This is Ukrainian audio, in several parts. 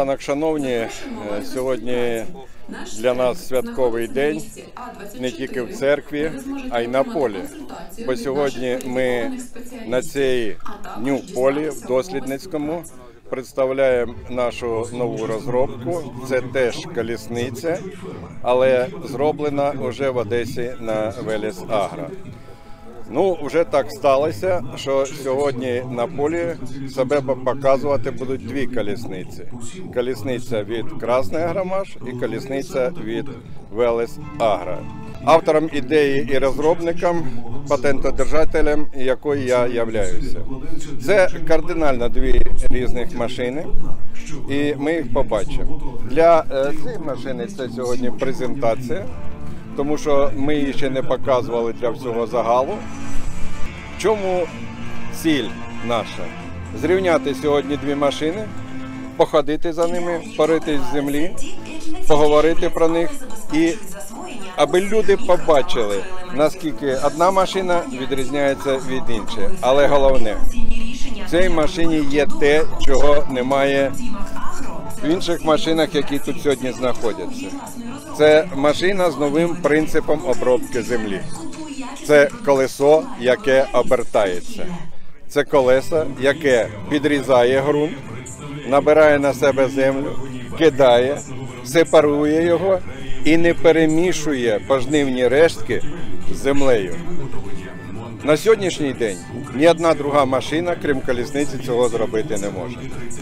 ранок, шановні. Сьогодні для нас святковий день не тільки в церкві, а й на полі. Бо сьогодні ми на цій дню полі в Дослідницькому представляємо нашу нову розробку. Це теж колісниця, але зроблена вже в Одесі на Велес Агро. Ну, вже так сталося, що сьогодні на полі себе показувати будуть дві колісниці. Колісниця від Красний Агромаш і колісниця від Велес Агро. Автором ідеї і розробником, патентодержателем якої я являюся. Це кардинально дві різних машини, і ми їх побачимо. Для цієї машини це сьогодні презентація, тому що ми її ще не показували для всього загалу. В чому ціль наша? Зрівняти сьогодні дві машини, походити за ними, поритись в землі, поговорити про них і аби люди побачили, наскільки одна машина відрізняється від іншої. Але головне, в цій машині є те, чого немає в інших машинах, які тут сьогодні знаходяться. Це машина з новим принципом обробки землі. Це колесо, яке обертається. Це колесо, яке підрізає ґрунт, набирає на себе землю, кидає, сепарує його і не перемішує пожнивні рештки з землею. На сьогоднішній день ні одна друга машина, крім колісниці, цього зробити не може.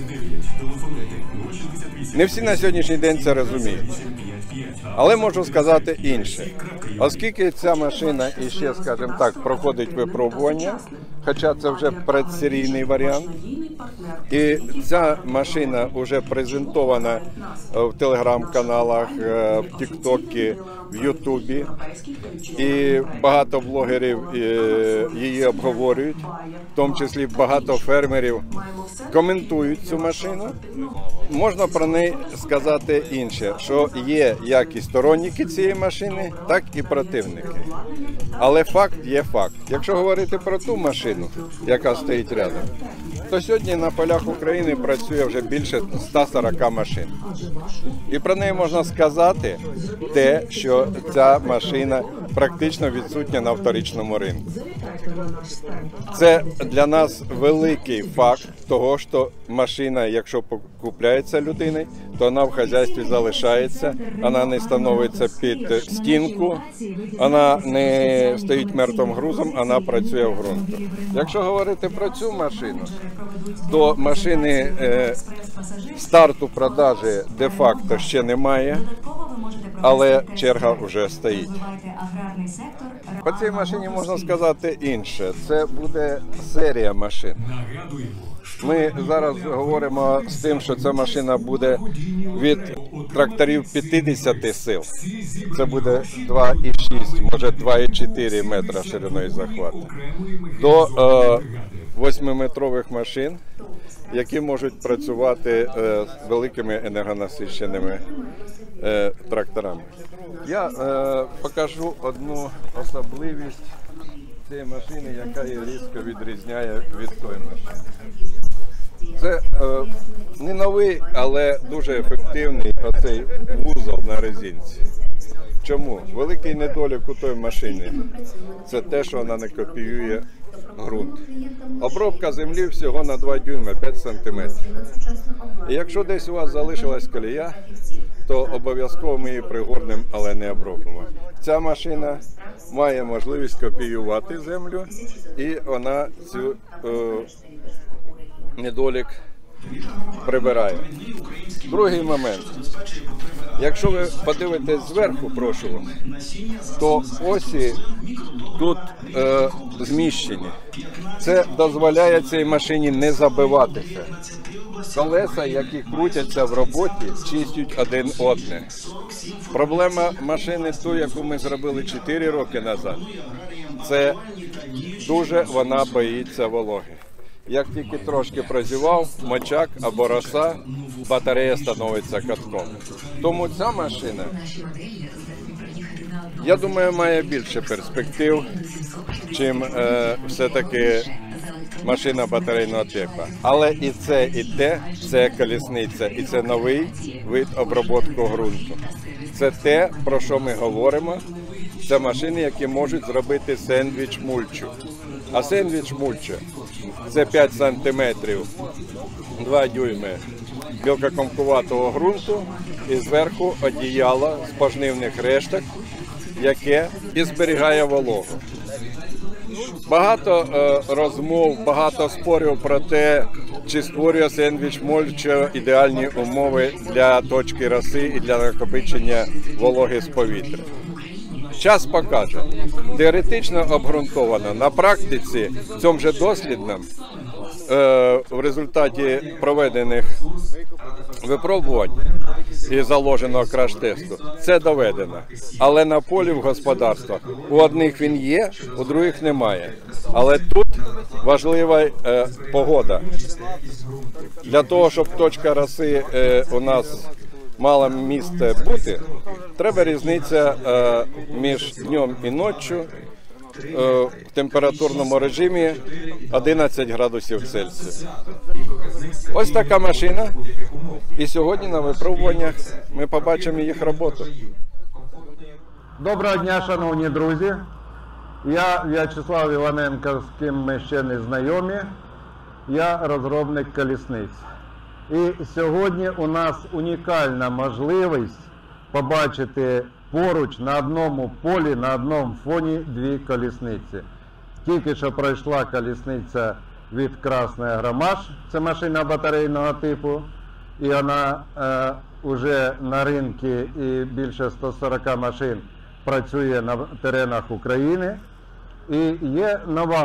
Не всі на сьогоднішній день це розуміють. Але можу сказати інше. Оскільки ця машина іще, скажімо так, проходить випробування, хоча це вже предсерійний варіант, і ця машина вже презентована в телеграм-каналах, в тіктокі, в ютубі, і багато блогерів її обговорюють, в тому числі багато фермерів коментують цю машину. Можна про неї сказати інше, що є як і сторонники цієї машини, так і противники. Але факт є факт. Якщо говорити про ту машину, яка стоїть рядом, то сьогодні на полях України працює вже більше 140 машин. І про неї можна сказати те, що ця машина практично відсутня на вторичному ринку. Це для нас великий факт того, що машина, якщо купляється людиною, то вона в хазяйстві залишається, вона не становиться під стінку, вона не стоїть мертвим грузом, вона працює в ґрунті. Якщо говорити про цю машину, то машини старту продажі де-факто ще немає, але черга вже стоїть. По цій машині можна сказати інше. Це буде серія машин. Ми зараз говоримо з тим, що ця машина буде від тракторів 50 сил. Це буде 2,6, може 2,4 метра шириною захвату. До 8-метрових машин, які можуть працювати з великими енергонасиченими тракторами. Я покажу одну особливість цієї машини, яка її різко відрізняє від тої машини. Це не новий, але дуже ефективний оцей вузол на резинці. Чому? Великий недолік у тої машини – це те, що вона не копіює ґрунт. Обробка землі всього на 2 дюйма, 5 сантиметрів. І якщо десь у вас залишилась колія, то обов'язково ми її пригорнемо, але не обробимо. Ця машина має можливість копіювати землю, і вона цю недолік прибирає. Другий момент. Якщо ви подивитесь зверху, прошу вас, то осі тут зміщені. Це дозволяє цій машині не забиватися. Колеса, які крутяться в роботі, чистять один одне. Проблема машини, ту, яку ми зробили 4 роки назад, це дуже вона боїться вологи. Як тільки трошки прозівав, мочак або роса, батарея становиться катком. Тому ця машина, я думаю, має більше перспектив, чим все-таки машина батарейного типу. Але і те, це колісниця, і це новий вид обробітку ґрунту. Це те, про що ми говоримо. Це машини, які можуть зробити сендвіч мульчу. А сендвіч мульча – це 5 сантиметрів, 2 дюйми білкокомкуватого ґрунту і зверху одіяло з пожнивних решток, яке і зберігає вологу. Багато розмов, багато спорів про те, чи створює сендвіч мульча ідеальні умови для точки роси і для накопичення вологи з повітря. Час покаже. Теоретично обґрунтовано. На практиці, в цьому же дослідному, в результаті проведених випробувань і заложеного краш-тесту, це доведено. Але на полі в господарствах у одних він є, у других немає. Але тут важлива погода. Для того, щоб точка роси у нас мала місце бути, треба різниця між днем і ноччю в температурному режимі 11 градусів Цельсія. Ось така машина. І сьогодні на випробуваннях ми побачимо їх роботу. Доброго дня, шановні друзі. Я В'ячеслав Іваненко, з ким ми ще не знайомі. Я розробник колісниць. І сьогодні у нас унікальна можливість побачити поруч на одному полі, на одному фоні дві колісниці. Тільки що пройшла колісниця від Красної Громаш, це машина батарейного типу, і вона вже на ринку і більше 140 машин працює на теренах України. І є нова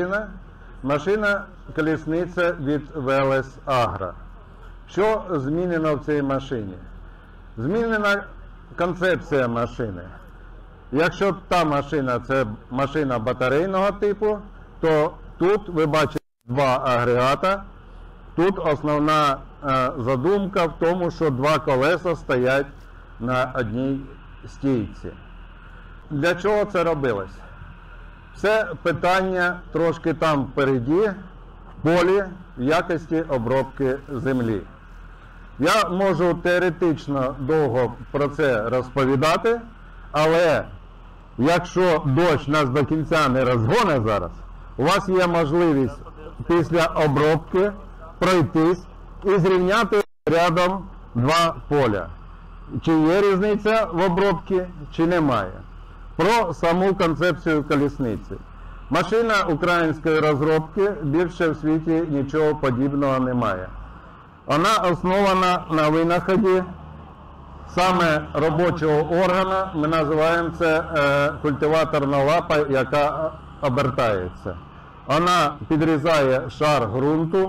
машина-колісниця від Велес Агро. Що змінено в цій машині? Змінена концепція машини. Якщо та машина – це машина батарейного типу, то тут ви бачите два агрегата. Тут основна задумка в тому, що два колеса стоять на одній стійці. Для чого це робилось? Це питання трошки там впереді, в полі, в якості обробки землі. Я можу теоретично довго про це розповідати, але якщо дощ нас до кінця не розгоне зараз, у вас є можливість після обробки пройтись і зрівняти рядом два поля. Чи є різниця в обробці, чи немає. Про саму концепцію колісниці. Машина української розробки, більше в світі нічого подібного немає. Вона основана на винаході саме робочого органу, ми називаємо це культиваторна лапа, яка обертається. Вона підрізає шар ґрунту,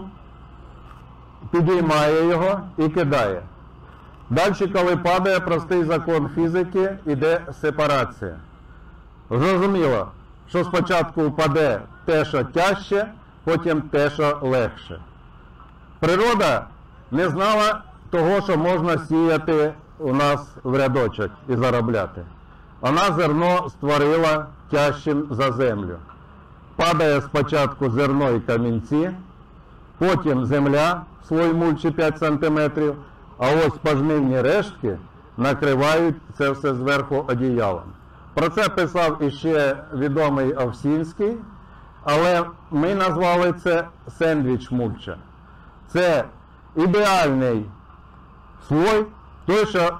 підіймає його і кидає. Далі, коли падає, простий закон фізики, йде сепарація. Зрозуміло, що спочатку впаде те, що тяжче, потім те, що легше. Природа не знала того, що можна сіяти у нас в рядочок і заробляти. Вона зерно створила тяжчим за землю. Падає спочатку зерно і камінці, потім земля, слой мульчі 5 см, а ось пожнивні рештки накривають це все зверху одіялом. Про це писав іще відомий Овсінський, але ми назвали це сендвіч мульча. Це ідеальний слой, той, що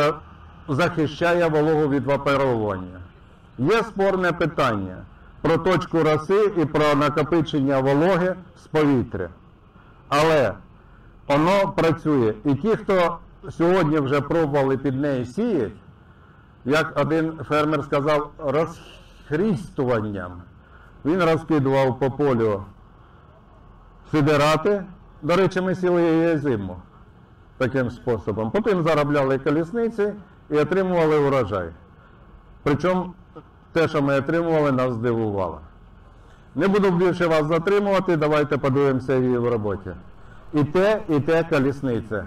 захищає вологу від випаровування. Є спорне питання про точку роси і про накопичення вологи з повітря. Але воно працює. І ті, хто сьогодні вже пробували під неї сіяти, як один фермер сказав, розхрістуванням. Він розкидував по полю сидирати. До речі, ми сіли її зиму таким способом. Потім заробляли колісниці і отримували урожай. Причому те, що ми отримували, нас здивувало. Не буду більше вас затримувати, давайте подивимося її в роботі. І те колісниця.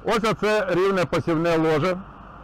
Ось оце рівне посівне ложе.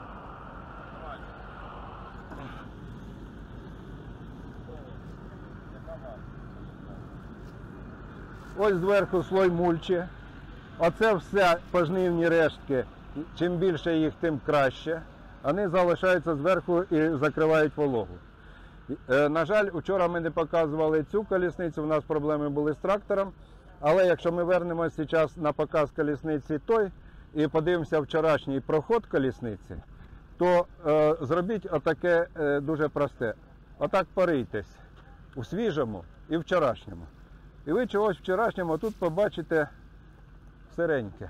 Ось зверху слой мульчі. Оце все пожнивні рештки. Чим більше їх, тим краще. Вони залишаються зверху і закривають вологу. На жаль, вчора ми не показували цю колісницю, у нас проблеми були з трактором. Але якщо ми вернемося зараз на показ колісниці той і подивимося вчорашній проход колісниці, то зробіть отаке дуже просте. Отак порийтесь у свіжому і вчорашньому. І ви чогось вчорашньому тут побачите сиреньке.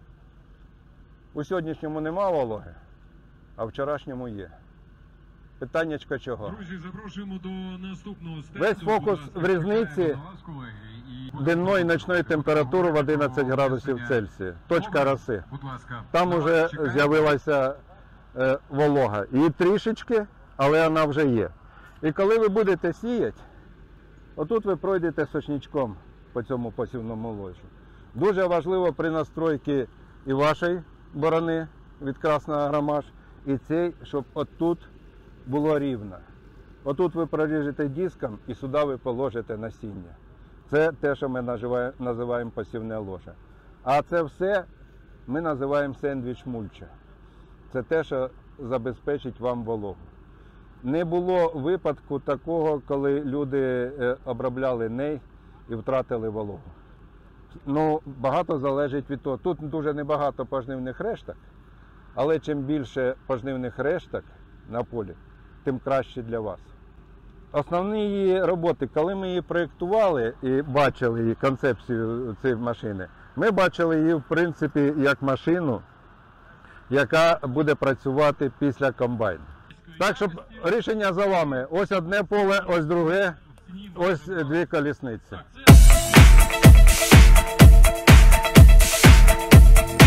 У сьогоднішньому нема вологи, а вчорашньому є. Питаннячко чого? Друзі, запрошуємо до наступного стенду. Весь фокус в різниці денної і ночної температури в 11 градусів Цельсія. Точка роси. Будь ласка. Там вже з'явилася волога. Її трішечки, але вона вже є. І коли ви будете сіяти, отут ви пройдете сочничком по цьому посівному ложу. Дуже важливо при настройці і вашої борони від Красного Громаш, і цей, щоб отут було рівно. Отут ви проріжете диском і сюди ви положите насіння. Це те, що ми називаємо посівне ложе. А це все ми називаємо сендвіч мульча. Це те, що забезпечить вам вологу. Не було випадку такого, коли люди обробляли ней і втратили вологу. Ну, багато залежить від того. Тут дуже небагато пожнивних решток, але чим більше пожнивних решток на полі, тим краще для вас. Основні її роботи, коли ми її проєктували і бачили її концепцію цієї машини, ми бачили її в принципі як машину, яка буде працювати після комбайну. Так що рішення за вами. Ось одне поле, ось друге, ось дві колісниці.